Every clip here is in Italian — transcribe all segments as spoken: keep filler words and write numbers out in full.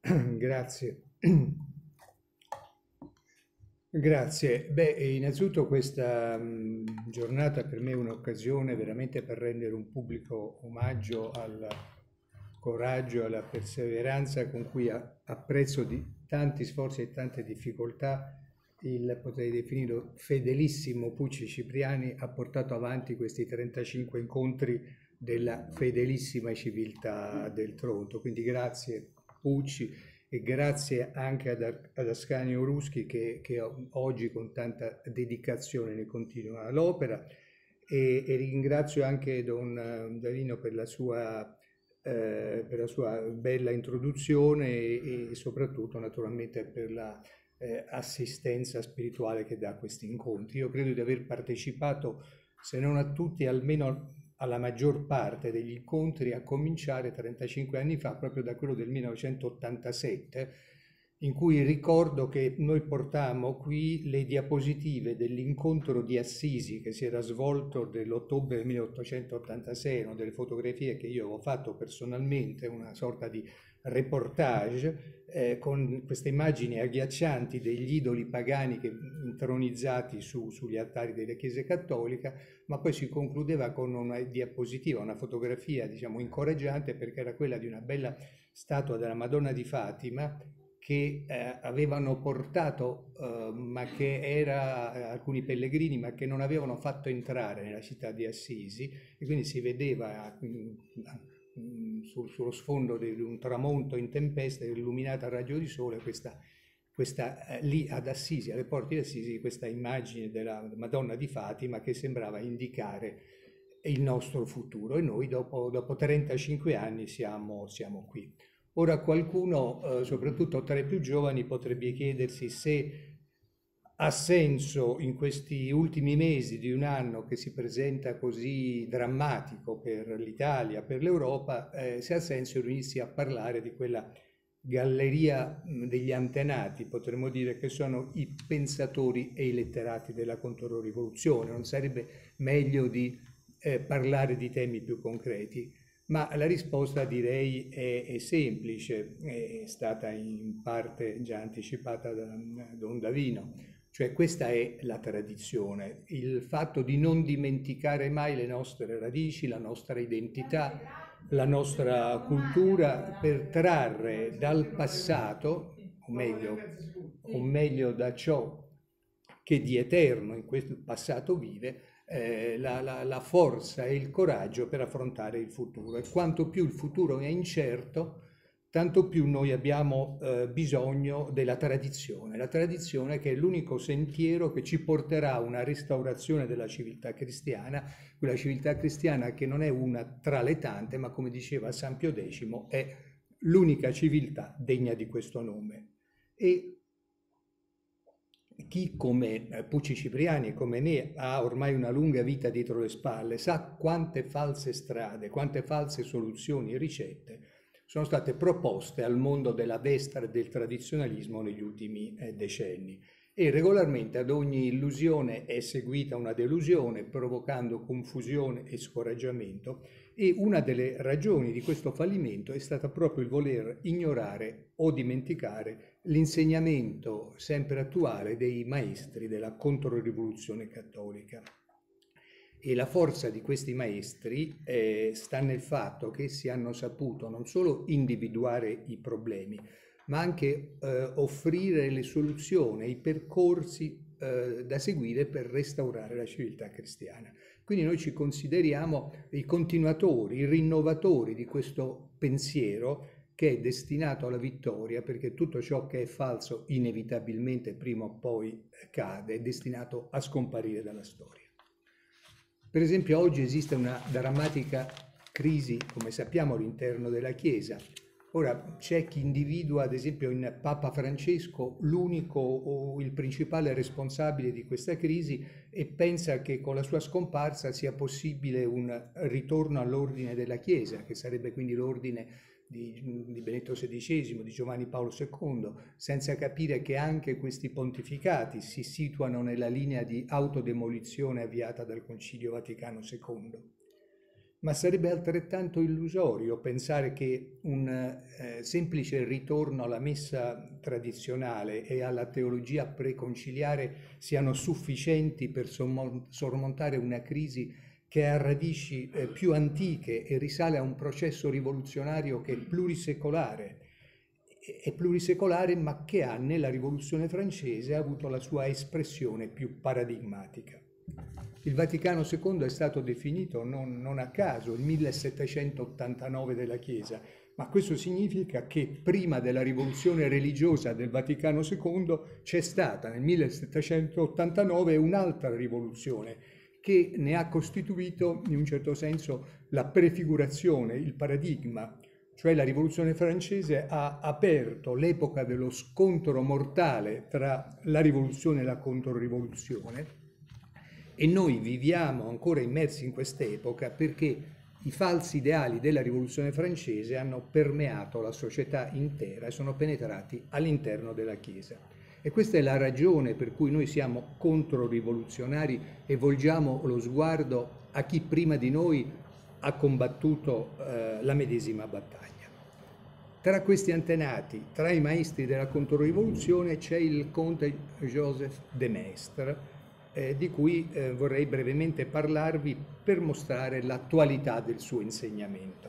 Grazie. Grazie. Beh, innanzitutto questa mh, giornata per me è un'occasione veramente per rendere un pubblico omaggio al coraggio e alla perseveranza con cui a, a prezzo di tanti sforzi e tante difficoltà il, potrei definirlo, fedelissimo Pucci Cipriani ha portato avanti questi trentacinque incontri della fedelissima civiltà del Tronto. Quindi grazie Pucci e grazie anche ad, Ar- ad Ascanio Ruschi che, che oggi con tanta dedicazione ne continua l'opera e, e ringrazio anche Don eh, Davino per la sua, eh, per la sua bella introduzione e, e soprattutto naturalmente per la eh, assistenza spirituale che dà a questi incontri. Io credo di aver partecipato, se non a tutti, almeno alla maggior parte degli incontri, a cominciare trentacinque anni fa, proprio da quello del millenovecentottantasette, in cui ricordo che noi portammo qui le diapositive dell'incontro di Assisi che si era svolto nell'ottobre del milleottocentottantasei, erano delle fotografie che io avevo fatto personalmente, una sorta di reportage eh, con queste immagini agghiaccianti degli idoli pagani che, intronizzati su, sugli altari delle chiese cattoliche, ma poi si concludeva con una diapositiva, una fotografia, diciamo, incoraggiante perché era quella di una bella statua della Madonna di Fatima che eh, avevano portato, eh, ma che era eh, alcuni pellegrini, ma che non avevano fatto entrare nella città di Assisi, e quindi si vedeva mm, mm, sul, sullo sfondo di un tramonto in tempesta, illuminata a raggio di sole, questa, questa eh, lì ad Assisi, alle porte di Assisi, questa immagine della Madonna di Fatima che sembrava indicare il nostro futuro. E noi dopo, dopo trentacinque anni siamo, siamo qui. Ora qualcuno, eh, soprattutto tra i più giovani, potrebbe chiedersi se ha senso in questi ultimi mesi di un anno che si presenta così drammatico per l'Italia, per l'Europa, eh, se ha senso riunirsi a parlare di quella galleria mh, degli antenati, potremmo dire che sono i pensatori e i letterati della Controrivoluzione. Non sarebbe meglio di eh, parlare di temi più concreti? Ma la risposta direi è, è semplice, è stata in parte già anticipata da Don Davino, cioè questa è la tradizione, il fatto di non dimenticare mai le nostre radici, la nostra identità, la nostra cultura per trarre dal passato, o meglio, o meglio da ciò che di eterno in questo passato vive, eh, la, la, la forza e il coraggio per affrontare il futuro. E quanto più il futuro è incerto, tanto più noi abbiamo eh, bisogno della tradizione. La tradizione che è l'unico sentiero che ci porterà a una restaurazione della civiltà cristiana, quella civiltà cristiana che non è una tra le tante, ma come diceva San Pio X, è l'unica civiltà degna di questo nome. E chi come eh, Pucci Cipriani e come me ha ormai una lunga vita dietro le spalle sa quante false strade, quante false soluzioni e ricette sono state proposte al mondo della destra e del tradizionalismo negli ultimi eh, decenni. E regolarmente ad ogni illusione è seguita una delusione, provocando confusione e scoraggiamento, e una delle ragioni di questo fallimento è stata proprio il voler ignorare o dimenticare l'insegnamento sempre attuale dei maestri della Controrivoluzione cattolica. E la forza di questi maestri eh, sta nel fatto che essi hanno saputo non solo individuare i problemi, ma anche eh, offrire le soluzioni, i percorsi eh, da seguire per restaurare la civiltà cristiana. Quindi noi ci consideriamo i continuatori, i rinnovatori di questo pensiero che è destinato alla vittoria, perché tutto ciò che è falso inevitabilmente prima o poi cade, è destinato a scomparire dalla storia. Per esempio oggi esiste una drammatica crisi, come sappiamo, all'interno della Chiesa. Ora c'è chi individua, ad esempio, in Papa Francesco l'unico o il principale responsabile di questa crisi e pensa che con la sua scomparsa sia possibile un ritorno all'ordine della Chiesa, che sarebbe quindi l'ordine di, di Benedetto sedicesimo, di Giovanni Paolo secondo, senza capire che anche questi pontificati si situano nella linea di autodemolizione avviata dal Concilio Vaticano secondo. Ma sarebbe altrettanto illusorio pensare che un eh, semplice ritorno alla messa tradizionale e alla teologia preconciliare siano sufficienti per sommo- sormontare una crisi che ha radici eh, più antiche e risale a un processo rivoluzionario che è plurisecolare, è plurisecolare ma che ha nella Rivoluzione francese avuto la sua espressione più paradigmatica. Il Vaticano secondo è stato definito non, non a caso il millesettecentottantanove della Chiesa, ma questo significa che prima della rivoluzione religiosa del Vaticano secondo c'è stata nel millesettecentottantanove un'altra rivoluzione che ne ha costituito in un certo senso la prefigurazione, il paradigma. Cioè la rivoluzione francese ha aperto l'epoca dello scontro mortale tra la rivoluzione e la controrivoluzione e noi viviamo ancora immersi in quest'epoca perché i falsi ideali della rivoluzione francese hanno permeato la società intera e sono penetrati all'interno della Chiesa. E questa è la ragione per cui noi siamo controrivoluzionari e volgiamo lo sguardo a chi prima di noi ha combattuto eh, la medesima battaglia. Tra questi antenati, tra i maestri della controrivoluzione, c'è il conte Joseph de Maistre, eh, di cui eh, vorrei brevemente parlarvi per mostrare l'attualità del suo insegnamento.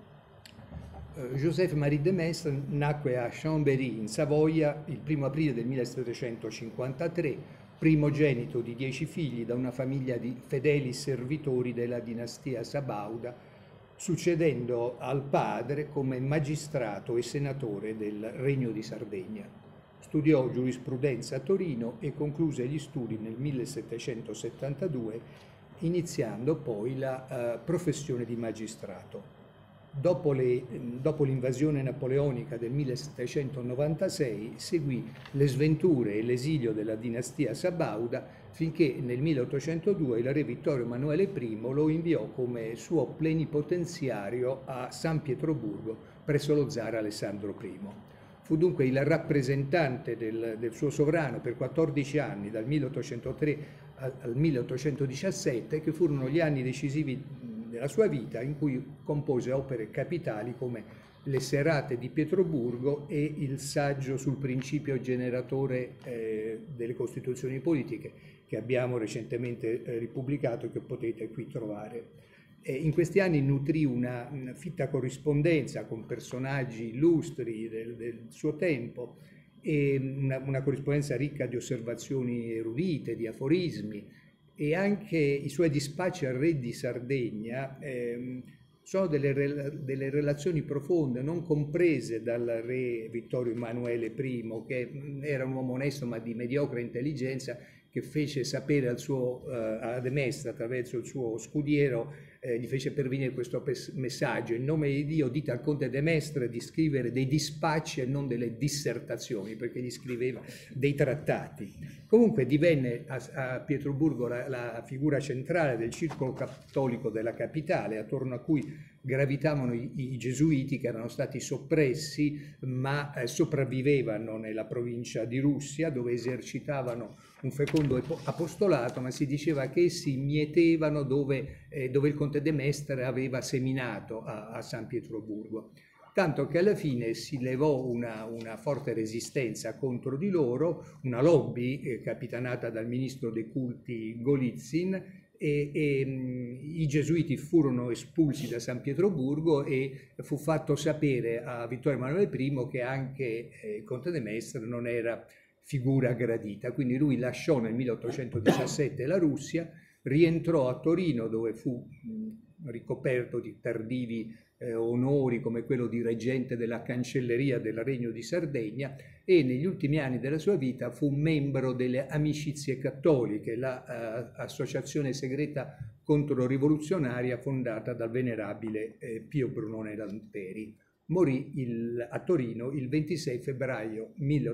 Eh, Joseph-Marie de Maistre nacque a Chambéry, in Savoia, il primo aprile del millesettecentocinquantatré, primogenito di dieci figli da una famiglia di fedeli servitori della dinastia Sabauda, succedendo al padre come magistrato e senatore del Regno di Sardegna. Studiò giurisprudenza a Torino e concluse gli studi nel millesettecentosettantadue, iniziando poi la uh, professione di magistrato. Dopo, le, dopo l'invasione napoleonica del millesettecentonovantasei seguì le sventure e l'esilio della dinastia Sabauda finché nel milleottocentodue il re Vittorio Emanuele I lo inviò come suo plenipotenziario a San Pietroburgo presso lo zar Alessandro I. Fu dunque il rappresentante del, del suo sovrano per quattordici anni, dal milleottocentotre al, al milleottocentodiciassette, che furono gli anni decisivi della sua vita, in cui compose opere capitali come Le serate di Pietroburgo e il saggio sul principio generatore eh, delle costituzioni politiche, che abbiamo recentemente eh, ripubblicato e che potete qui trovare. E in questi anni nutrì una, una fitta corrispondenza con personaggi illustri del, del suo tempo e una, una corrispondenza ricca di osservazioni erudite, di aforismi, e anche i suoi dispacci al re di Sardegna ehm, sono delle, delle relazioni profonde, non comprese dal re Vittorio Emanuele I, che era un uomo onesto ma di mediocre intelligenza, che fece sapere al suo, uh, a De Maistre attraverso il suo scudiero, eh, gli fece pervenire questo messaggio: in nome di Dio dite al conte De Maistre di scrivere dei dispacci e non delle dissertazioni, perché gli scriveva dei trattati. Comunque divenne a, a Pietroburgo la, la figura centrale del circolo cattolico della capitale, attorno a cui gravitavano i, i gesuiti, che erano stati soppressi ma eh, sopravvivevano nella provincia di Russia, dove esercitavano un fecondo apostolato, ma si diceva che essi mietevano dove, eh, dove il conte De Maistre aveva seminato a, a San Pietroburgo. Tanto che alla fine si levò una, una forte resistenza contro di loro, una lobby eh, capitanata dal ministro dei culti Golitsyn, e, e mh, i gesuiti furono espulsi da San Pietroburgo e fu fatto sapere a Vittorio Emanuele I che anche eh, il conte De Maistre non era figura gradita. Quindi lui lasciò nel milleottocentodiciassette la Russia, rientrò a Torino, dove fu mh, ricoperto di tardivi eh, onori come quello di reggente della cancelleria del Regno di Sardegna, e negli ultimi anni della sua vita fu membro delle Amicizie Cattoliche, l'associazione la, uh, segreta controrivoluzionaria fondata dal venerabile eh, Pio Brunone Lanteri. Morì il, a Torino il ventisei febbraio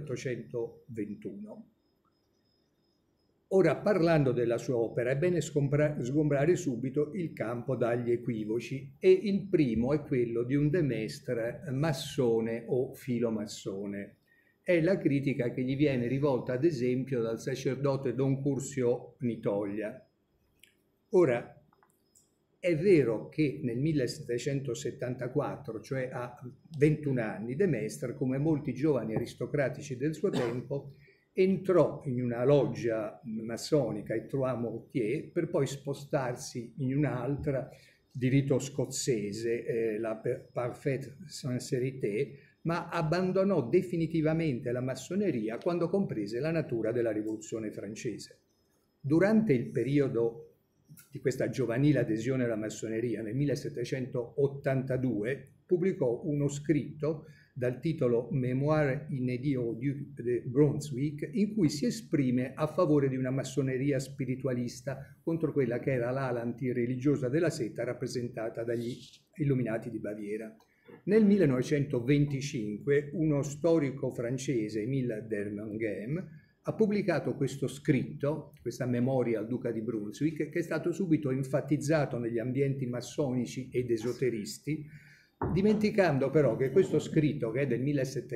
milleottocentoventuno. Ora, parlando della sua opera, è bene sgombrare subito il campo dagli equivoci, e il primo è quello di un De Maistre massone o filomassone. È la critica che gli viene rivolta, ad esempio, dal sacerdote Don Curzio Nitoglia. Ora, è vero che nel millesettecentosettantaquattro, cioè a ventuno anni, De Maistre, come molti giovani aristocratici del suo tempo, entrò in una loggia massonica, il Trois Mortiers, per poi spostarsi in un'altra di rito scozzese, eh, la Parfaite Sincérité, ma abbandonò definitivamente la massoneria quando comprese la natura della Rivoluzione francese. Durante il periodo di questa giovanile adesione alla massoneria, nel millesettecentottantadue, pubblicò uno scritto dal titolo Mémoire inédit au Duc de Brunswick, in cui si esprime a favore di una massoneria spiritualista contro quella che era l'ala antireligiosa della setta rappresentata dagli Illuminati di Baviera. Nel millenovecentoventicinque uno storico francese, Émile Dermangem, ha pubblicato questo scritto, questa memoria al duca di Brunswick, che è stato subito enfatizzato negli ambienti massonici ed esoteristi, dimenticando però che questo scritto, che è del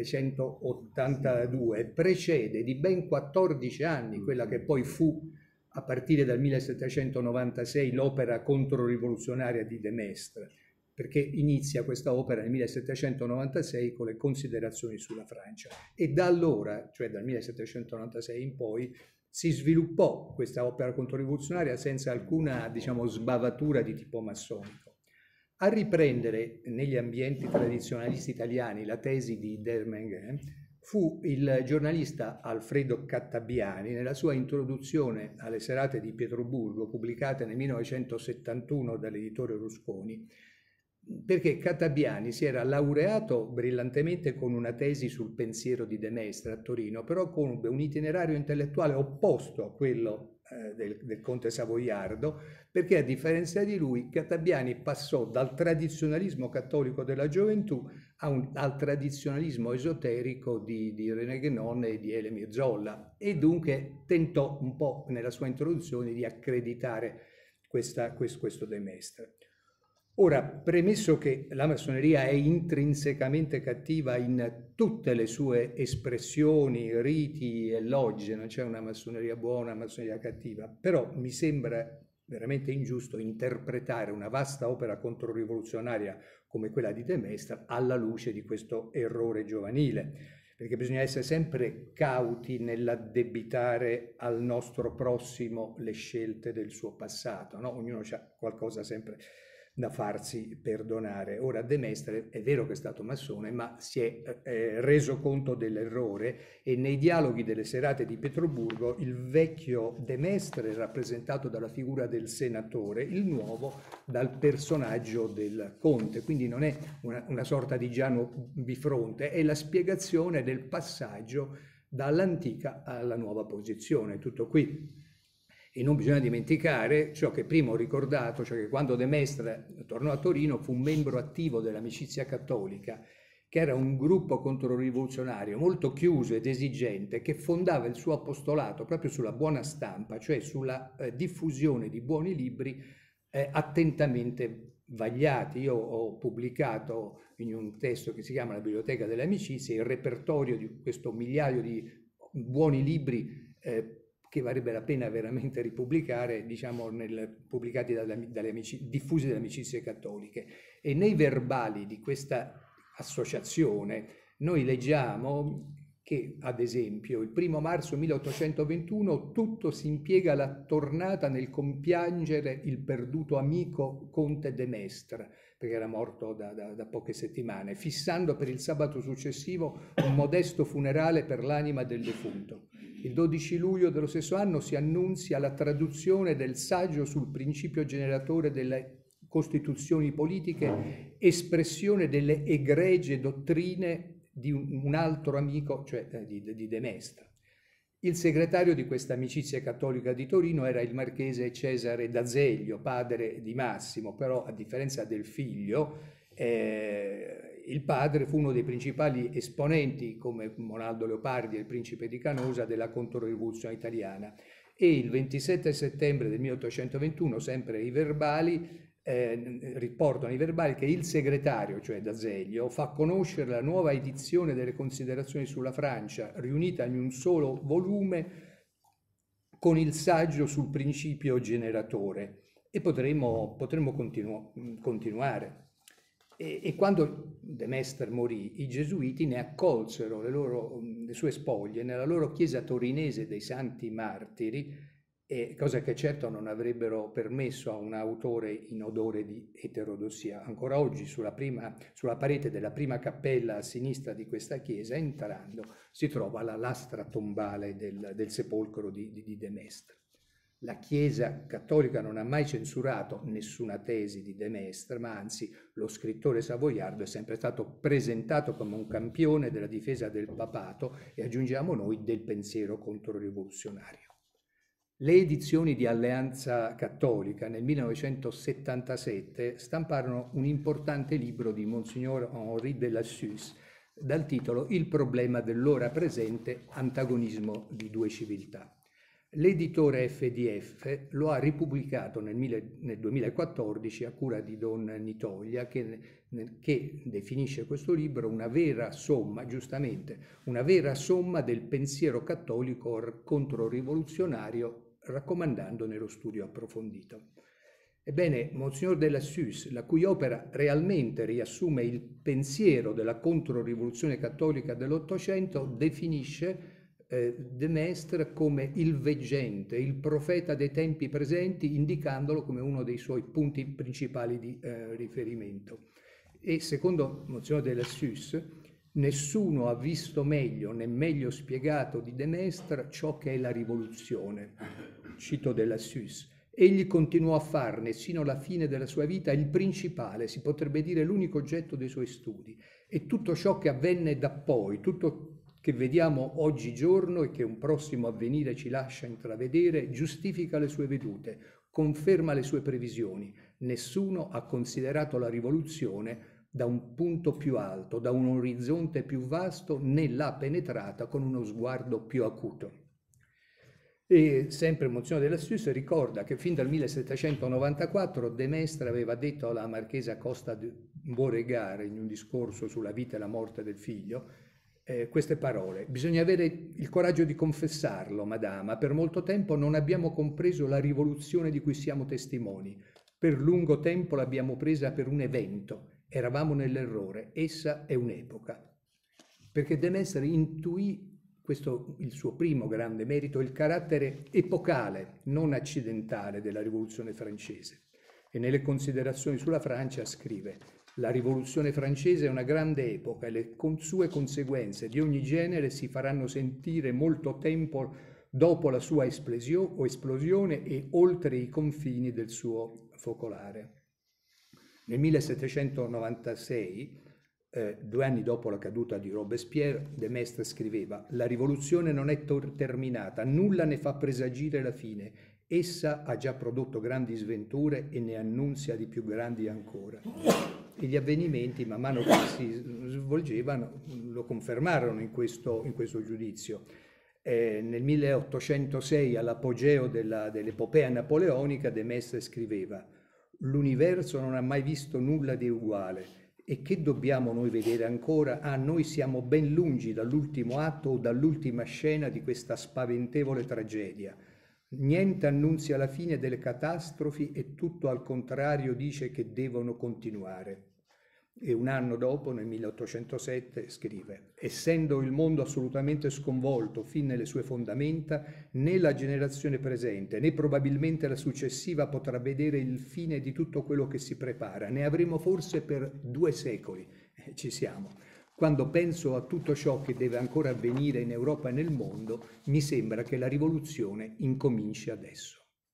millesettecentottantadue, precede di ben quattordici anni quella che poi fu, a partire dal millesettecentonovantasei, l'opera controrivoluzionaria di De Maistre, perché inizia questa opera nel millesettecentonovantasei con le considerazioni sulla Francia, e da allora, cioè dal millesettecentonovantasei in poi, si sviluppò questa opera controrivoluzionaria senza alcuna, diciamo, sbavatura di tipo massonico. A riprendere negli ambienti tradizionalisti italiani la tesi di Dermangem fu il giornalista Alfredo Cattabiani nella sua introduzione alle serate di Pietroburgo, pubblicate nel millenovecentosettantuno dall'editore Rusconi, perché Cattabiani si era laureato brillantemente con una tesi sul pensiero di De Maistre a Torino, però conobbe un itinerario intellettuale opposto a quello eh, del, del conte Savoiardo, perché a differenza di lui Cattabiani passò dal tradizionalismo cattolico della gioventù a un, al tradizionalismo esoterico di, di René Guénon e di Elie Zolla, e dunque tentò un po' nella sua introduzione di accreditare questa, questo, questo De Maistre. Ora, premesso che la massoneria è intrinsecamente cattiva in tutte le sue espressioni, riti e logge, non c'è una massoneria buona, una massoneria cattiva, però mi sembra veramente ingiusto interpretare una vasta opera controrivoluzionaria come quella di De Maistre alla luce di questo errore giovanile, perché bisogna essere sempre cauti nell'addebitare al nostro prossimo le scelte del suo passato, no? Ognuno ha qualcosa sempre da farsi perdonare. Ora, De Maistre è vero che è stato massone, ma si è eh, reso conto dell'errore, e nei dialoghi delle serate di Pietroburgo il vecchio De Maistre è rappresentato dalla figura del senatore, il nuovo dal personaggio del conte, quindi non è una, una sorta di Giano Bifronte, è la spiegazione del passaggio dall'antica alla nuova posizione, tutto qui. E non bisogna dimenticare ciò che prima ho ricordato, cioè che quando De Maistre tornò a Torino fu un membro attivo dell'Amicizia Cattolica, che era un gruppo controrivoluzionario molto chiuso ed esigente, che fondava il suo apostolato proprio sulla buona stampa, cioè sulla eh, diffusione di buoni libri eh, attentamente vagliati. Io ho pubblicato in un testo che si chiama La Biblioteca delle Amicizie il repertorio di questo migliaio di buoni libri eh, che varrebbe la pena veramente ripubblicare, diciamo, nel, pubblicati dalle, dalle amici, diffusi dalle amicizie cattoliche. E nei verbali di questa associazione noi leggiamo che, ad esempio, il primo marzo milleottocentoventuno tutto si impiega alla tornata nel compiangere il perduto amico conte De Maistre, perché era morto da, da, da poche settimane, fissando per il sabato successivo un modesto funerale per l'anima del defunto. Il dodici luglio dello stesso anno si annunzia la traduzione del saggio sul principio generatore delle costituzioni politiche, espressione delle egregie dottrine di un, un altro amico, cioè eh, di, di De Maistre. Il segretario di questa amicizia cattolica di Torino era il marchese Cesare d'Azeglio, padre di Massimo, però a differenza del figlio, eh, il padre fu uno dei principali esponenti, come Monaldo Leopardi e il principe di Canosa, della controrivoluzione italiana. E il ventisette settembre del milleottocentoventuno, sempre i verbali, eh, riportano i verbali che il segretario, cioè D'Azeglio, fa conoscere la nuova edizione delle considerazioni sulla Francia, riunita in un solo volume con il saggio sul principio generatore. e potremmo, potremmo continu continuare. E, e quando De Maistre morì, i gesuiti ne accolsero le, loro, le sue spoglie nella loro chiesa torinese dei Santi Martiri, e cosa che certo non avrebbero permesso a un autore in odore di eterodossia. Ancora oggi sulla, prima, sulla parete della prima cappella a sinistra di questa chiesa, entrando, si trova la lastra tombale del, del sepolcro di, di, di De Maistre. La Chiesa cattolica non ha mai censurato nessuna tesi di De Maistre, ma anzi lo scrittore savoiardo è sempre stato presentato come un campione della difesa del papato e, aggiungiamo noi, del pensiero controrivoluzionario. Le edizioni di Alleanza Cattolica nel millenovecentosettantasette stamparono un importante libro di Monsignor Henri de Lassus dal titolo Il problema dell'ora presente, antagonismo di due civiltà. L'editore F D F lo ha ripubblicato nel, nel duemilaquattordici a cura di Don Nitoglia, che, che definisce questo libro una vera somma, giustamente, una vera somma del pensiero cattolico controrivoluzionario, raccomandandone lo studio approfondito. Ebbene, Monsignor de Lassus, la cui opera realmente riassume il pensiero della controrivoluzione cattolica dell'Ottocento, definisce eh, De Maistre come il veggente, il profeta dei tempi presenti, indicandolo come uno dei suoi punti principali di eh, riferimento. E secondo Monsignor de Lassus, nessuno ha visto meglio né meglio spiegato di De Maistre ciò che è la rivoluzione. Cito De Lassus. Egli continuò a farne, sino alla fine della sua vita, il principale, si potrebbe dire l'unico oggetto dei suoi studi. E tutto ciò che avvenne da poi, tutto che vediamo oggigiorno e che un prossimo avvenire ci lascia intravedere, giustifica le sue vedute, conferma le sue previsioni. Nessuno ha considerato la rivoluzione da un punto più alto, da un orizzonte più vasto, né l'ha penetrata con uno sguardo più acuto. E sempre Monsignor de Lassus ricorda che fin dal millesettecentonovantaquattro De Maistre aveva detto alla marchesa Costa de Beauregard in un discorso sulla vita e la morte del figlio eh, queste parole: bisogna avere il coraggio di confessarlo, madama, per molto tempo non abbiamo compreso la rivoluzione di cui siamo testimoni, per lungo tempo l'abbiamo presa per un evento, eravamo nell'errore, essa è un'epoca. Perché De Maistre intuì, questo il suo primo grande merito, il carattere epocale, non accidentale della rivoluzione francese. E nelle considerazioni sulla Francia scrive: la rivoluzione francese è una grande epoca e le sue conseguenze di ogni genere si faranno sentire molto tempo dopo la sua esplosione e oltre i confini del suo focolare. Nel millesettecentonovantasei, Eh, due anni dopo la caduta di Robespierre, De Maistre scriveva: la rivoluzione non è terminata, nulla ne fa presagire la fine, essa ha già prodotto grandi sventure e ne annunzia di più grandi ancora. E gli avvenimenti, man mano che si svolgevano, lo confermarono in questo, in questo giudizio. Eh, nel milleottocentosei, all'apogeo dell'epopea napoleonica, De Maistre scriveva: l'universo non ha mai visto nulla di uguale. E che dobbiamo noi vedere ancora? Ah, noi siamo ben lungi dall'ultimo atto o dall'ultima scena di questa spaventevole tragedia. Niente annunzia la fine delle catastrofi e tutto al contrario dice che devono continuare. E un anno dopo, nel milleottocentosette, scrive: essendo il mondo assolutamente sconvolto fin nelle sue fondamenta, né la generazione presente né probabilmente la successiva potrà vedere il fine di tutto quello che si prepara. Ne avremo forse per due secoli. Eh, ci siamo. Quando penso a tutto ciò che deve ancora avvenire in Europa e nel mondo, mi sembra che la rivoluzione incominci adesso.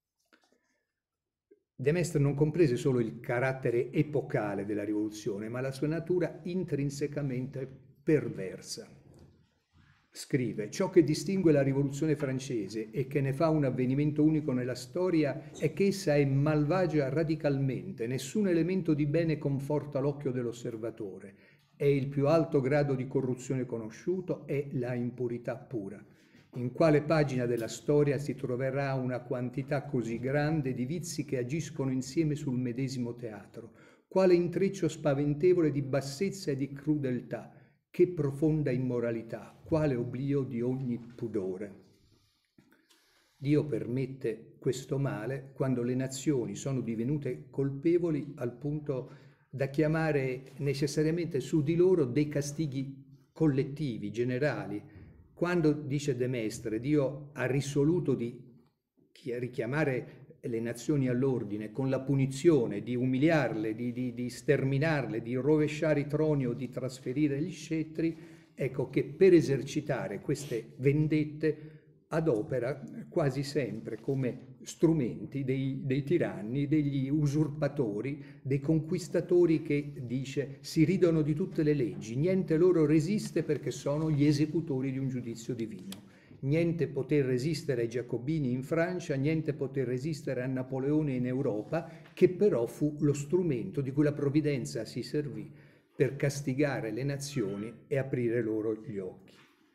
De Maistre non comprese solo il carattere epocale della rivoluzione, ma la sua natura intrinsecamente perversa. Scrive: ciò che distingue la rivoluzione francese e che ne fa un avvenimento unico nella storia è che essa è malvagia radicalmente, nessun elemento di bene conforta l'occhio dell'osservatore, è il più alto grado di corruzione conosciuto, è la impurità pura. In quale pagina della storia si troverà una quantità così grande di vizi che agiscono insieme sul medesimo teatro? Quale intreccio spaventevole di bassezza e di crudeltà? Che profonda immoralità? Quale oblio di ogni pudore? Dio permette questo male quando le nazioni sono divenute colpevoli al punto da chiamare necessariamente su di loro dei castighi collettivi, generali. Quando, dice De Maistre, Dio ha risoluto di richiamare le nazioni all'ordine con la punizione, di umiliarle, di, di, di sterminarle, di rovesciare i troni o di trasferire gli scettri, ecco che per esercitare queste vendette adopera quasi sempre come strumenti dei, dei tiranni, degli usurpatori, dei conquistatori che, dice, si ridono di tutte le leggi, niente loro resiste perché sono gli esecutori di un giudizio divino. Niente poter resistere ai Giacobini in Francia, niente poter resistere a Napoleone in Europa, che però fu lo strumento di cui la provvidenza si servì per castigare le nazioni e aprire loro gli occhi.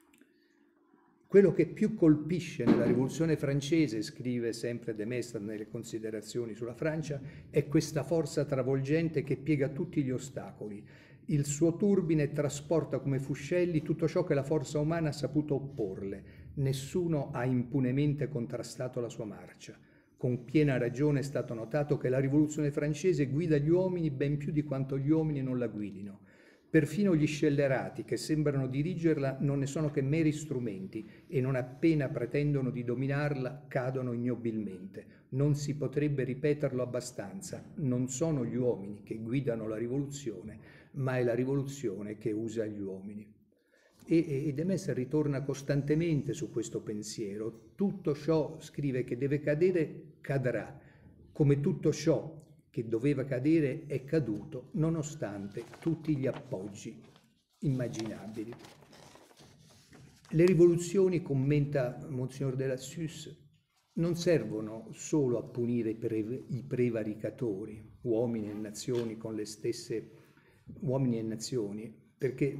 Quello che più colpisce nella Rivoluzione francese, scrive sempre De Maistre nelle considerazioni sulla Francia, è questa forza travolgente che piega tutti gli ostacoli. Il suo turbine trasporta come fuscelli tutto ciò che la forza umana ha saputo opporle. Nessuno ha impunemente contrastato la sua marcia. Con piena ragione è stato notato che la Rivoluzione francese guida gli uomini ben più di quanto gli uomini non la guidino. Perfino gli scellerati che sembrano dirigerla non ne sono che meri strumenti e non appena pretendono di dominarla cadono ignobilmente. Non si potrebbe ripeterlo abbastanza. Non sono gli uomini che guidano la rivoluzione, ma è la rivoluzione che usa gli uomini. E, e De Maistre ritorna costantemente su questo pensiero. Tutto ciò, scrive, che deve cadere, cadrà, come tutto ciò che doveva cadere è caduto, nonostante tutti gli appoggi immaginabili. Le rivoluzioni, commenta Monsignor de Lassus, non servono solo a punire i, pre, i prevaricatori, uomini e nazioni con le stesse uomini e nazioni, perché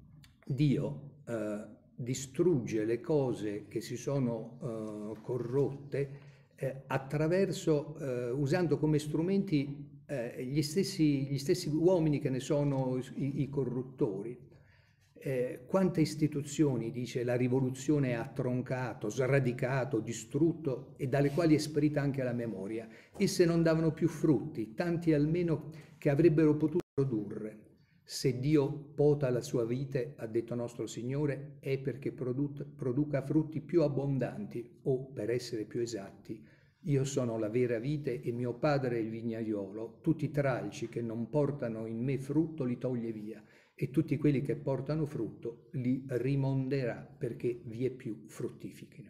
Dio eh, distrugge le cose che si sono eh, corrotte eh, attraverso, eh, usando come strumenti eh, gli, stessi, gli stessi uomini che ne sono i, i corruttori. Eh, quante istituzioni, dice, la rivoluzione ha troncato, sradicato, distrutto e dalle quali è sparita anche la memoria. Esse non davano più frutti, tanti almeno che avrebbero potuto produrre. Se Dio pota la sua vite, ha detto nostro Signore, è perché produca frutti più abbondanti, o, per essere più esatti, io sono la vera vite e mio Padre è il vignaiolo, tutti i tralci che non portano in me frutto li toglie via, e tutti quelli che portano frutto li rimonderà perché vie più fruttifichino.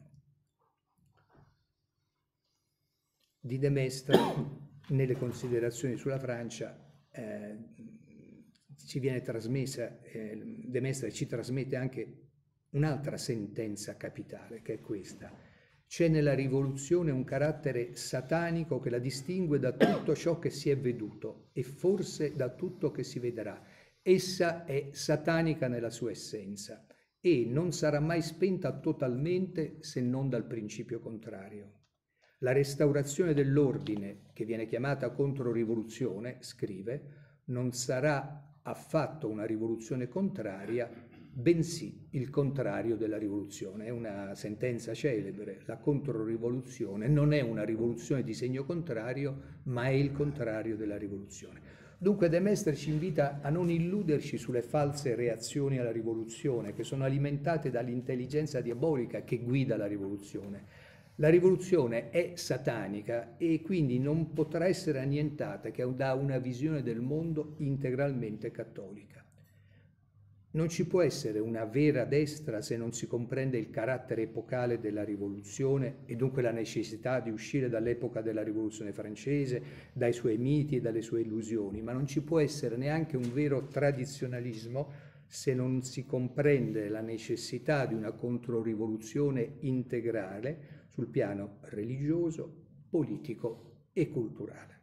Di De Maistre, nelle considerazioni sulla Francia, eh, ci viene trasmessa, eh, De Maistre ci trasmette anche un'altra sentenza capitale, che è questa: c'è nella rivoluzione un carattere satanico che la distingue da tutto ciò che si è veduto e forse da tutto che si vedrà. Essa è satanica nella sua essenza e non sarà mai spenta totalmente se non dal principio contrario. La restaurazione dell'ordine, che viene chiamata controrivoluzione, scrive, non sarà affatto una rivoluzione contraria, bensì il contrario della rivoluzione. È una sentenza celebre: la controrivoluzione non è una rivoluzione di segno contrario, ma è il contrario della rivoluzione. Dunque De Maistre ci invita a non illuderci sulle false reazioni alla rivoluzione, che sono alimentate dall'intelligenza diabolica che guida la rivoluzione. La rivoluzione è satanica e quindi non potrà essere annientata che da una visione del mondo integralmente cattolica. Non ci può essere una vera destra se non si comprende il carattere epocale della rivoluzione e dunque la necessità di uscire dall'epoca della rivoluzione francese, dai suoi miti e dalle sue illusioni, ma non ci può essere neanche un vero tradizionalismo se non si comprende la necessità di una controrivoluzione integrale sul piano religioso, politico e culturale.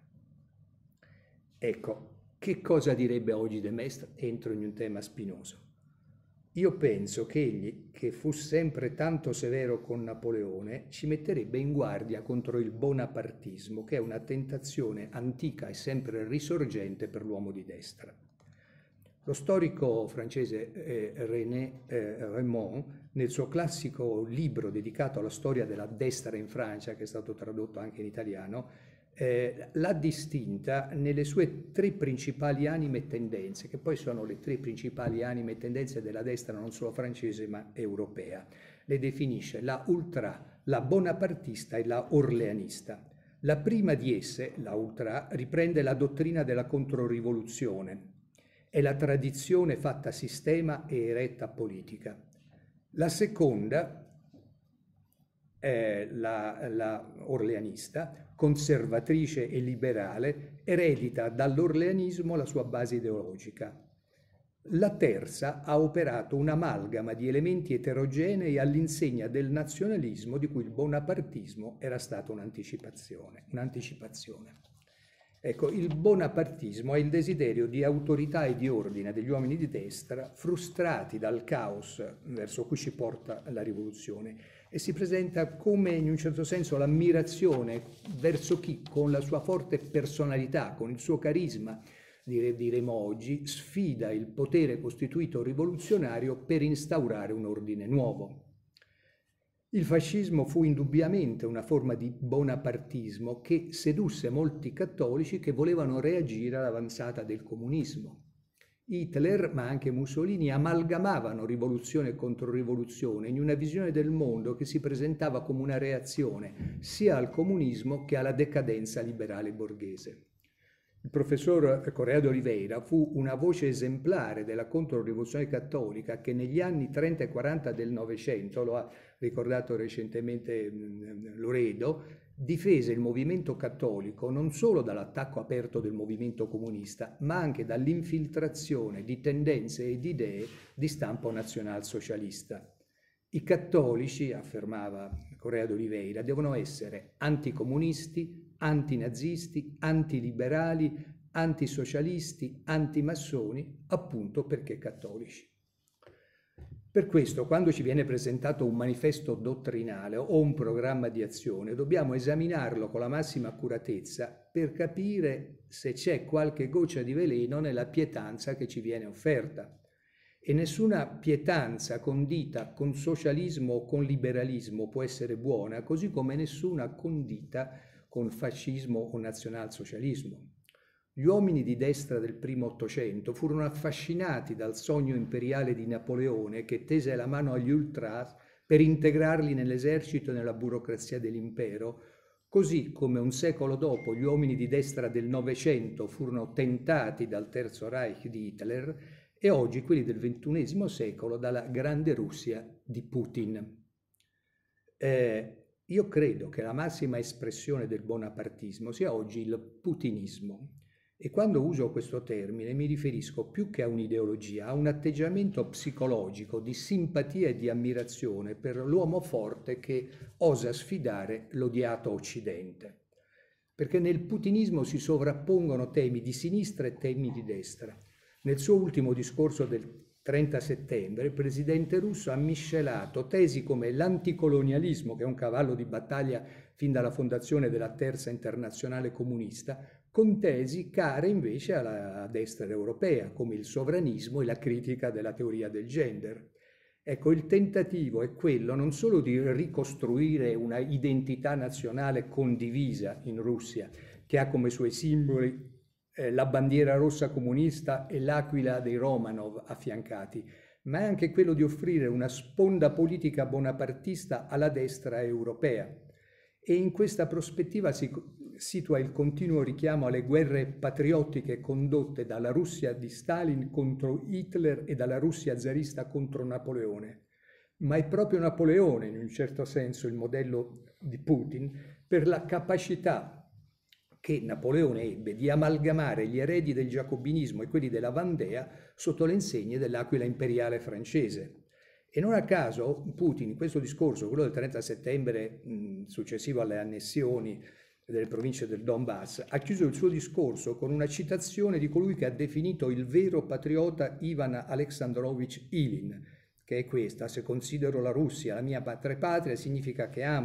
Ecco, che cosa direbbe oggi De Maistre? Entro in un tema spinoso. Io penso che egli, che fu sempre tanto severo con Napoleone, ci metterebbe in guardia contro il bonapartismo, che è una tentazione antica e sempre risorgente per l'uomo di destra. Lo storico francese eh, René eh, Raymond, nel suo classico libro dedicato alla storia della destra in Francia, che è stato tradotto anche in italiano, eh, l'ha distinta nelle sue tre principali anime e tendenze, che poi sono le tre principali anime e tendenze della destra non solo francese ma europea. Le definisce la ultra, la bonapartista e la orleanista. La prima di esse, la ultra, riprende la dottrina della controrivoluzione. È la tradizione fatta sistema e eretta politica. La seconda è la, la orleanista, conservatrice e liberale, eredita dall'orleanismo la sua base ideologica. La terza ha operato un'amalgama di elementi eterogenei all'insegna del nazionalismo di cui il bonapartismo era stata un'anticipazione. un'anticipazione. Ecco, il bonapartismo è il desiderio di autorità e di ordine degli uomini di destra frustrati dal caos verso cui ci porta la rivoluzione e si presenta come in un certo senso l'ammirazione verso chi con la sua forte personalità, con il suo carisma, diremo oggi, sfida il potere costituito rivoluzionario per instaurare un ordine nuovo. Il fascismo fu indubbiamente una forma di bonapartismo che sedusse molti cattolici che volevano reagire all'avanzata del comunismo. Hitler, ma anche Mussolini, amalgamavano rivoluzione e controrivoluzione in una visione del mondo che si presentava come una reazione sia al comunismo che alla decadenza liberale borghese. Il professor Correa de Oliveira fu una voce esemplare della controrivoluzione cattolica che negli anni trenta e quaranta del Novecento, lo ha ricordato recentemente Loredo, difese il movimento cattolico non solo dall'attacco aperto del movimento comunista, ma anche dall'infiltrazione di tendenze e di idee di stampo nazionalsocialista. I cattolici, affermava Correa de Oliveira, devono essere anticomunisti, antinazisti, antiliberali, antisocialisti, antimassoni, appunto perché cattolici. Per questo, quando ci viene presentato un manifesto dottrinale o un programma di azione, dobbiamo esaminarlo con la massima accuratezza per capire se c'è qualche goccia di veleno nella pietanza che ci viene offerta. E nessuna pietanza condita con socialismo o con liberalismo può essere buona, così come nessuna condita con fascismo o nazionalsocialismo. Gli uomini di destra del primo Ottocento furono affascinati dal sogno imperiale di Napoleone che tese la mano agli ultras per integrarli nell'esercito e nella burocrazia dell'impero, così come un secolo dopo gli uomini di destra del Novecento furono tentati dal Terzo Reich di Hitler e oggi quelli del ventunesimo secolo dalla grande Russia di Putin. Eh, io credo che la massima espressione del bonapartismo sia oggi il putinismo. E quando uso questo termine mi riferisco più che a un'ideologia, a un atteggiamento psicologico di simpatia e di ammirazione per l'uomo forte che osa sfidare l'odiato Occidente. Perché nel putinismo si sovrappongono temi di sinistra e temi di destra. Nel suo ultimo discorso del trenta settembre, il presidente russo ha miscelato tesi come l'anticolonialismo, che è un cavallo di battaglia fin dalla fondazione della Terza Internazionale Comunista, con tesi care invece alla destra europea, come il sovranismo e la critica della teoria del gender. Ecco, il tentativo è quello non solo di ricostruire una identità nazionale condivisa in Russia, che ha come suoi simboli eh, la bandiera rossa comunista e l'aquila dei Romanov affiancati, ma è anche quello di offrire una sponda politica bonapartista alla destra europea. E in questa prospettiva si situa il continuo richiamo alle guerre patriottiche condotte dalla Russia di Stalin contro Hitler e dalla Russia zarista contro Napoleone. Ma è proprio Napoleone, in un certo senso, il modello di Putin, per la capacità che Napoleone ebbe di amalgamare gli eredi del giacobinismo e quelli della Vandea sotto le insegne dell'aquila imperiale francese. E non a caso Putin, in questo discorso, quello del trenta settembre mh, successivo alle annessioni delle province del Donbass, ha chiuso il suo discorso con una citazione di colui che ha definito il vero patriota Ivan Alexandrovich Ilin, che è questa: se considero la Russia la mia madrepatria significa che amo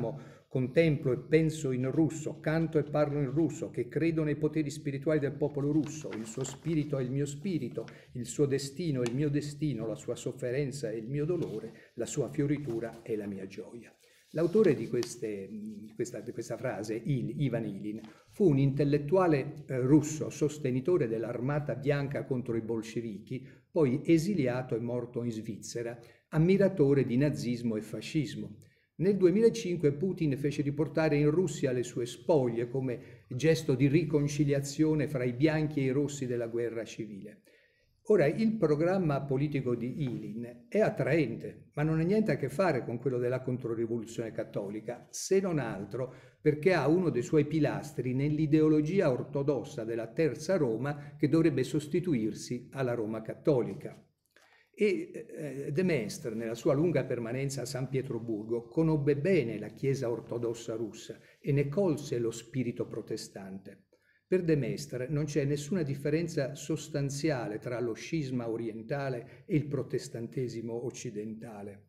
contemplo e penso in russo, canto e parlo in russo, che credo nei poteri spirituali del popolo russo, il suo spirito è il mio spirito, il suo destino è il mio destino, la sua sofferenza è il mio dolore, la sua fioritura è la mia gioia. L'autore di, queste, questa, di questa frase, Il, Ivan Ilin, fu un intellettuale eh, russo, sostenitore dell'armata bianca contro i bolscevichi, poi esiliato e morto in Svizzera, ammiratore di nazismo e fascismo. Nel duemilacinque Putin fece riportare in Russia le sue spoglie come gesto di riconciliazione fra i bianchi e i rossi della guerra civile. Ora, il programma politico di Ilin è attraente, ma non ha niente a che fare con quello della controrivoluzione cattolica, se non altro perché ha uno dei suoi pilastri nell'ideologia ortodossa della Terza Roma che dovrebbe sostituirsi alla Roma cattolica. E eh, De Maistre, nella sua lunga permanenza a San Pietroburgo, conobbe bene la Chiesa ortodossa russa e ne colse lo spirito protestante. Per De Maistre non c'è nessuna differenza sostanziale tra lo scisma orientale e il protestantesimo occidentale.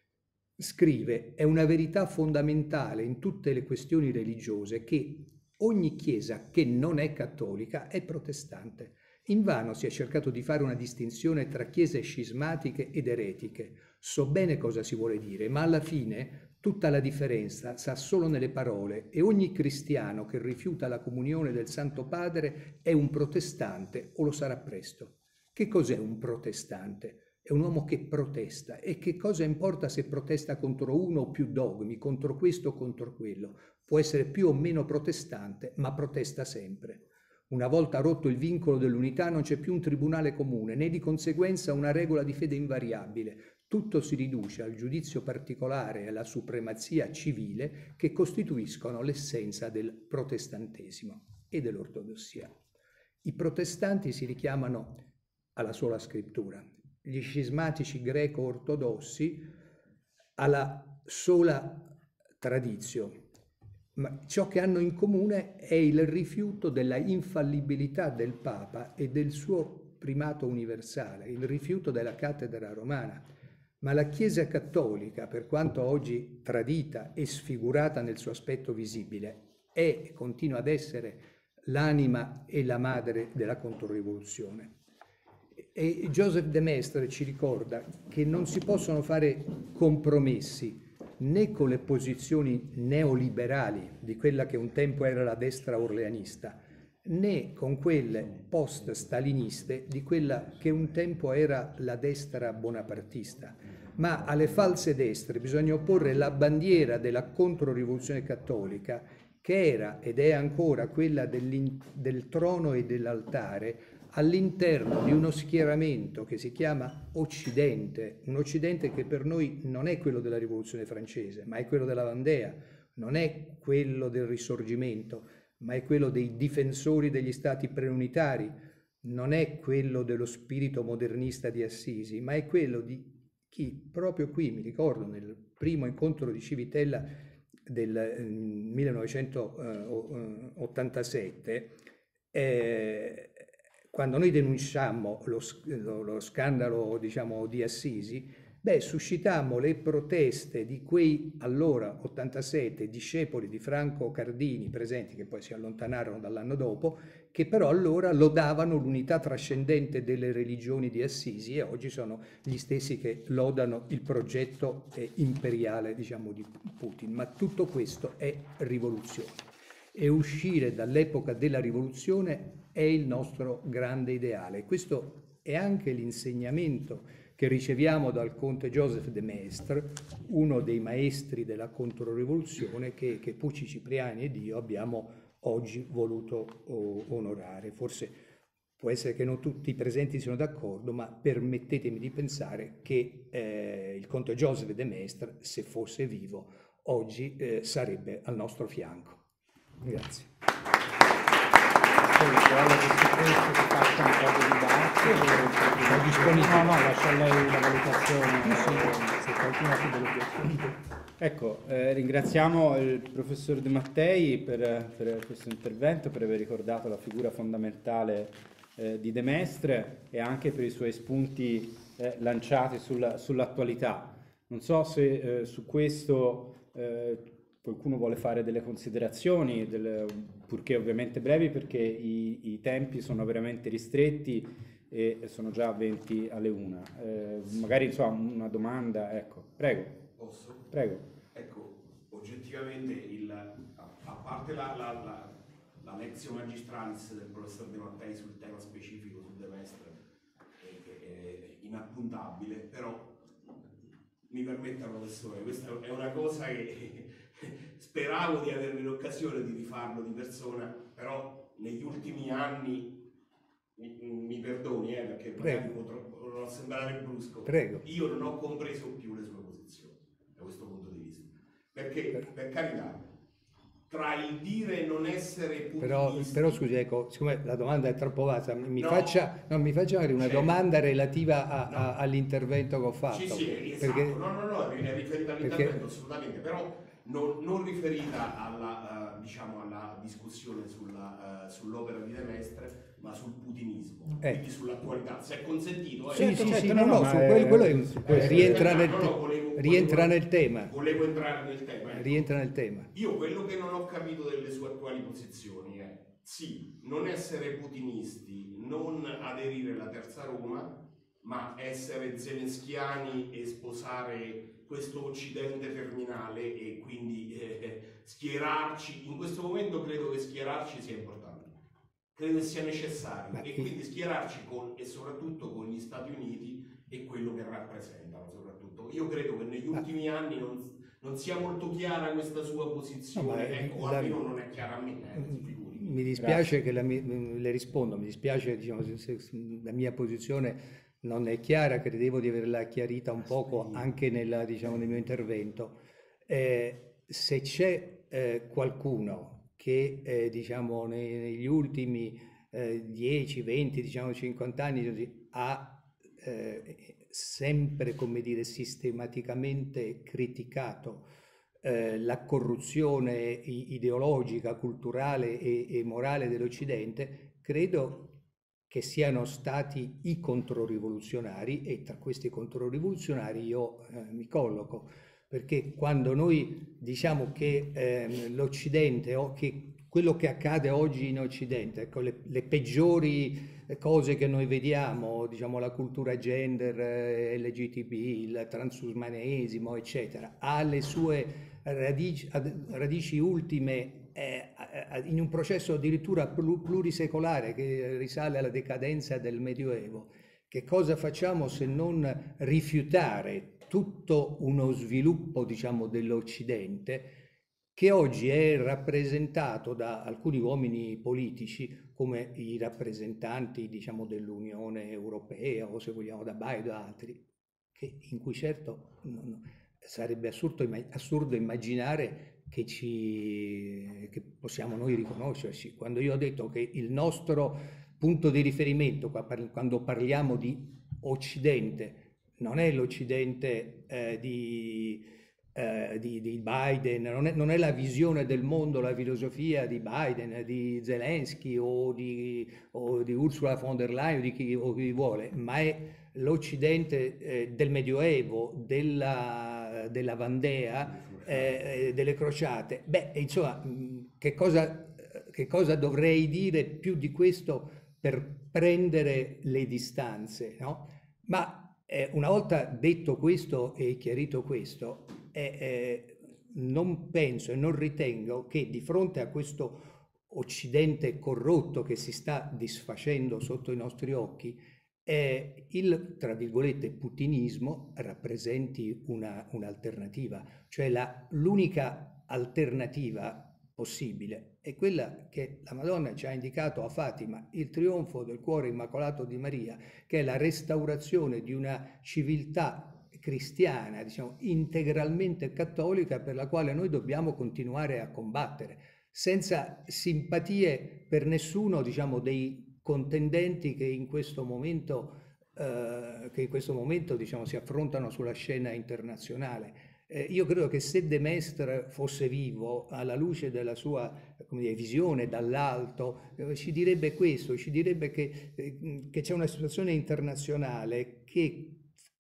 Scrive: è una verità fondamentale in tutte le questioni religiose che ogni chiesa che non è cattolica è protestante. Invano si è cercato di fare una distinzione tra chiese scismatiche ed eretiche. So bene cosa si vuole dire, ma alla fine tutta la differenza sta solo nelle parole e ogni cristiano che rifiuta la comunione del Santo Padre è un protestante o lo sarà presto. Che cos'è un protestante? È un uomo che protesta. E che cosa importa se protesta contro uno o più dogmi, contro questo o contro quello? Può essere più o meno protestante, ma protesta sempre. Una volta rotto il vincolo dell'unità non c'è più un tribunale comune, né di conseguenza una regola di fede invariabile. Tutto si riduce al giudizio particolare e alla supremazia civile che costituiscono l'essenza del protestantesimo e dell'ortodossia. I protestanti si richiamano alla sola scrittura, gli scismatici greco-ortodossi alla sola tradizione. Ma ciò che hanno in comune è il rifiuto della infallibilità del Papa e del suo primato universale, il rifiuto della cattedra romana. Ma la Chiesa cattolica, per quanto oggi tradita e sfigurata nel suo aspetto visibile, è e continua ad essere l'anima e la madre della controrivoluzione. E Joseph De Maistre ci ricorda che non si possono fare compromessi né con le posizioni neoliberali di quella che un tempo era la destra orleanista, né con quelle post-staliniste di quella che un tempo era la destra bonapartista. Ma alle false destre bisogna opporre la bandiera della controrivoluzione cattolica, che era ed è ancora quella del trono e dell'altare, all'interno di uno schieramento che si chiama Occidente, un Occidente che per noi non è quello della Rivoluzione francese, ma è quello della Vandea, non è quello del Risorgimento, ma è quello dei difensori degli stati preunitari, non è quello dello spirito modernista di Assisi, ma è quello di chi proprio qui, mi ricordo, nel primo incontro di Civitella del millenovecentottantasette, eh, quando noi denunciammo lo, lo, lo scandalo, diciamo, di Assisi, beh, suscitammo le proteste di quei allora ottantasette discepoli di Franco Cardini presenti, che poi si allontanarono dall'anno dopo, che però allora lodavano l'unità trascendente delle religioni di Assisi e oggi sono gli stessi che lodano il progetto eh, imperiale, diciamo, di Putin. Ma tutto questo è rivoluzione. E uscire dall'epoca della rivoluzione è il nostro grande ideale. Questo è anche l'insegnamento che riceviamo dal conte Joseph De Maistre, uno dei maestri della controrivoluzione che, che Pucci Cipriani ed io abbiamo oggi voluto onorare. Forse può essere che non tutti i presenti siano d'accordo, ma permettetemi di pensare che eh, il conte Joseph De Maistre, se fosse vivo, oggi eh, sarebbe al nostro fianco. Grazie. Poi quello che su questo si faccia un po' di dibattito. Sono disponibile. No, no, lascio a lei la valutazione, sì, se qualcuno ha delle questioni. Ecco, eh, ringraziamo il professor De Mattei per, per questo intervento, per aver ricordato la figura fondamentale eh, di De Maistre e anche per i suoi spunti eh, lanciati sulla, sull'attualità. Non so se eh, su questo eh, qualcuno vuole fare delle considerazioni, delle, purché ovviamente brevi, perché i, i tempi sono veramente ristretti e sono già venti alle una. Eh, magari insomma una domanda, ecco, prego. Posso? Prego. Ecco, oggettivamente, il, a, a parte la, la, la, la lezione magistralis del professor De Mattei sul tema specifico sul De Maistre, che è inappuntabile, però mi permetta, professore, questa è una cosa che speravo di avere l'occasione di rifarlo di persona, però negli ultimi anni, mi, mi perdoni eh, perché magari potrò sembrare brusco, Prego. Io non ho compreso più le sue posizioni da questo punto di vista, perché per carità, tra il dire e non essere putinisti... Però, però scusi, ecco, siccome la domanda è troppo vasta, mi, no, faccia, no, mi faccia magari una certo. domanda relativa a, no. a, all'intervento che ho fatto. Sì, sì, esatto, perché, no, no, no, è riferita all'intervento perché... assolutamente, però non, non riferita alla, uh, diciamo, alla discussione sulla, uh, sull'opera di De Maistre, ma sul putinismo, eh. quindi sull'attualità. Se è consentito... Sì, eh, sì, certo, sì, no, no, su quello, quello è un, eh, rientra, nel, no, no, volevo, rientra volevo, nel tema. Volevo entrare nel tema. Ecco. Rientra nel tema. Io quello che non ho capito delle sue attuali posizioni è, sì, non essere putinisti, non aderire alla Terza Roma, ma essere zelenschiani e sposare questo occidente terminale e quindi eh, schierarci. In questo momento credo che schierarci sia importante, credo che sia necessario, ma e che... quindi schierarci con, e soprattutto con gli Stati Uniti e quello che rappresentano soprattutto. Io credo che negli ultimi ma... anni non, non sia molto chiara questa sua posizione, no, ma, ecco, la... almeno non è chiara a me. Eh, mi dispiace Grazie. che la, le rispondo, mi dispiace, diciamo, se, se la mia posizione non è chiara, credevo di averla chiarita un poco anche nella, diciamo, nel mio intervento. Eh, se c'è eh, qualcuno che eh, diciamo, nei, negli ultimi eh, dieci, venti, diciamo cinquanta anni così, ha eh, sempre, come dire, sistematicamente criticato eh, la corruzione ideologica, culturale e, e morale dell'Occidente, credo che siano stati i controrivoluzionari, e tra questi controrivoluzionari io eh, mi colloco, perché quando noi diciamo che eh, l'Occidente o che quello che accade oggi in Occidente, ecco, le, le peggiori cose che noi vediamo, diciamo la cultura gender, eh, L G B T, il transumanesimo, eccetera, ha le sue radici, radici ultime in un processo addirittura plurisecolare che risale alla decadenza del Medioevo. Che cosa facciamo se non rifiutare tutto uno sviluppo, diciamo, dell'Occidente che oggi è rappresentato da alcuni uomini politici come i rappresentanti, diciamo, dell'Unione Europea, o se vogliamo da Biden o da altri, che, in cui certo non, sarebbe assurdo, assurdo immaginare che, ci, che possiamo noi riconoscerci. Quando io ho detto che il nostro punto di riferimento quando parliamo di Occidente non è l'Occidente eh, di, eh, di, di Biden, non è, non è la visione del mondo, la filosofia di Biden, di Zelensky o di, o di Ursula von der Leyen o di chi, o chi vuole, ma è l'Occidente eh, del Medioevo, della, della Vandea, Eh, delle crociate. Beh, insomma, che cosa, che cosa dovrei dire più di questo per prendere le distanze, no? Ma eh, una volta detto questo e chiarito questo, eh, eh, non penso e non ritengo che di fronte a questo Occidente corrotto che si sta disfacendo sotto i nostri occhi, Eh, il, tra virgolette, putinismo rappresenti una, un'alternativa, cioè l'unica alternativa possibile è quella che la Madonna ci ha indicato a Fatima, il trionfo del cuore immacolato di Maria, che è la restaurazione di una civiltà cristiana, diciamo, integralmente cattolica, per la quale noi dobbiamo continuare a combattere, senza simpatie per nessuno, diciamo, dei contendenti che in questo momento, eh, che in questo momento diciamo, si affrontano sulla scena internazionale. Eh, io credo che se De Maistre fosse vivo, alla luce della sua, come dire, visione dall'alto, eh, ci direbbe questo, ci direbbe che, eh, che c'è una situazione internazionale che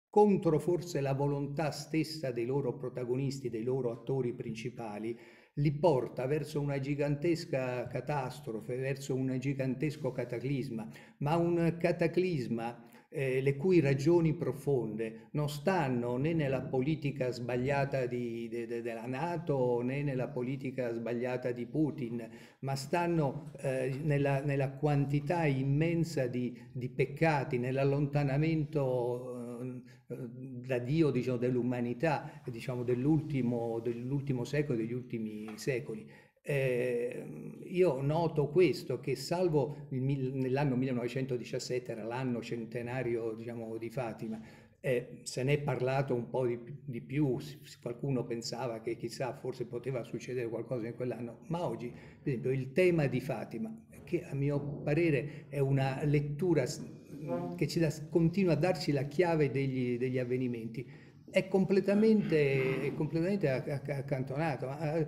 contro forse la volontà stessa dei loro protagonisti, dei loro attori principali, li porta verso una gigantesca catastrofe, verso un gigantesco cataclisma, ma un cataclisma eh, le cui ragioni profonde non stanno né nella politica sbagliata di, de, de, della NATO né nella politica sbagliata di Putin, ma stanno eh, nella, nella quantità immensa di, di peccati, nell'allontanamento eh, da Dio, diciamo, dell'umanità, diciamo, dell'ultimo, dell'ultimo secolo, degli ultimi secoli. Eh, io noto questo, che salvo nell'anno millenovecentodiciassette, era l'anno centenario, diciamo, di Fatima, eh, se ne è parlato un po' di, di più, qualcuno pensava che chissà forse poteva succedere qualcosa in quell'anno, ma oggi per esempio il tema di Fatima, che a mio parere è una lettura che ci da, continua a darci la chiave degli, degli avvenimenti, è completamente, è completamente accantonato.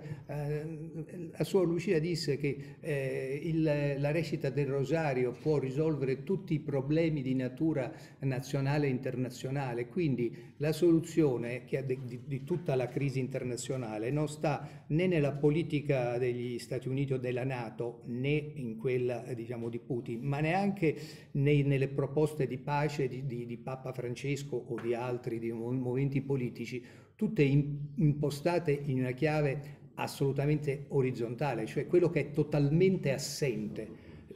A Suor Lucia disse che eh, il, la recita del rosario può risolvere tutti i problemi di natura nazionale e internazionale, quindi la soluzione che di, di, di tutta la crisi internazionale non sta né nella politica degli Stati Uniti o della NATO né in quella, diciamo, di Putin, ma neanche nei, nelle proposte di pace di, di, di Papa Francesco o di altri di movimenti politici, tutte impostate in una chiave assolutamente orizzontale, cioè quello che è totalmente assente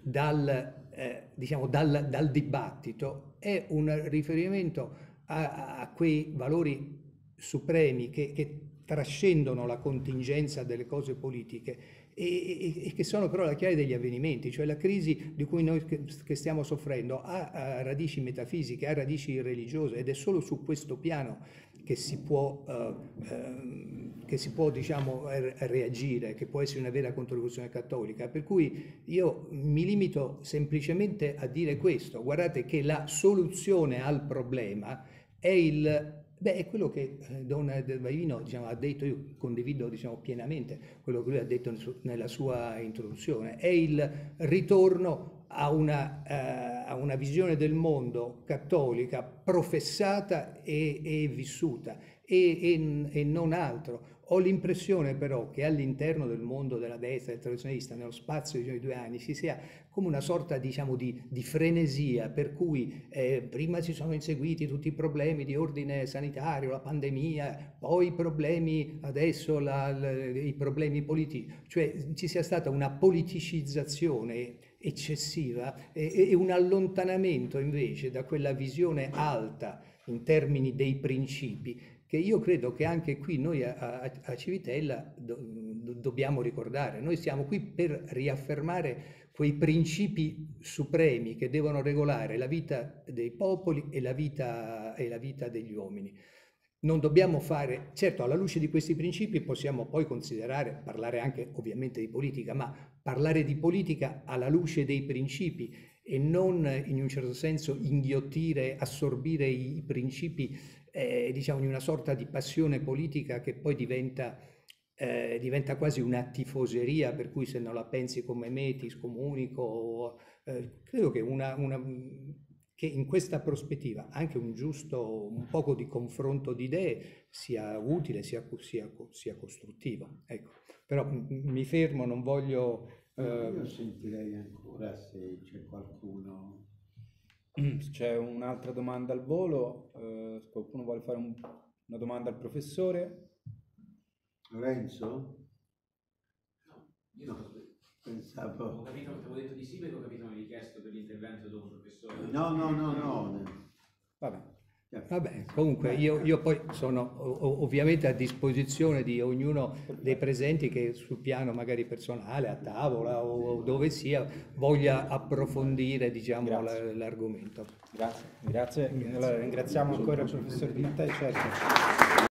dal, eh, diciamo, dal, dal dibattito è un riferimento a, a quei valori supremi che, che trascendono la contingenza delle cose politiche e, e, e che sono però la chiave degli avvenimenti, cioè la crisi di cui noi che, che stiamo soffrendo ha, ha radici metafisiche, ha radici religiose, ed è solo su questo piano che si può, uh, uh, che si può diciamo, reagire, che può essere una vera contribuzione cattolica. Per cui io mi limito semplicemente a dire questo: guardate che la soluzione al problema è il Beh, è quello che Don Del Vaivino, diciamo, ha detto. Io condivido, diciamo, pienamente quello che lui ha detto nella sua introduzione, è il ritorno a una, uh, a una visione del mondo cattolica professata e, e vissuta e, e, e non altro. Ho l'impressione però che all'interno del mondo della destra, del tradizionalista, nello spazio di due anni, ci sia come una sorta, diciamo, di, di frenesia, per cui eh, prima si sono inseguiti tutti i problemi di ordine sanitario, la pandemia, poi i problemi, adesso la, la, i problemi politici, cioè ci sia stata una politicizzazione eccessiva e, e un allontanamento invece da quella visione alta in termini dei principi, che io credo che anche qui noi a, a, a Civitella do, do, dobbiamo ricordare. Noi siamo qui per riaffermare quei principi supremi che devono regolare la vita dei popoli e la vita, e la vita degli uomini. Non dobbiamo fare, certo, alla luce di questi principi possiamo poi considerare, parlare anche ovviamente di politica, ma parlare di politica alla luce dei principi e non in un certo senso inghiottire, assorbire i principi, eh, diciamo, in una sorta di passione politica che poi diventa, eh, diventa quasi una tifoseria, per cui se non la pensi come me ti scomunico. Eh, credo che una... una che in questa prospettiva anche un giusto, un poco di confronto di idee sia utile, sia, sia, sia costruttivo. Ecco. Però mi fermo, non voglio... Eh... Io sentirei ancora se c'è qualcuno... C'è un'altra domanda al volo, eh, qualcuno vuole fare un, una domanda al professore? Lorenzo? No, io no. Pensavo... Ho capito, avevo detto di sì perché ho capito una richiesta per l'intervento dopo, professore. No, no, no, no. Vabbè, Vabbè comunque io, io poi sono ovviamente a disposizione di ognuno dei presenti che sul piano magari personale, a tavola o dove sia, voglia approfondire, diciamo, l'argomento. Grazie, grazie. Allora, ringraziamo ancora il professor Di Mattei, certo.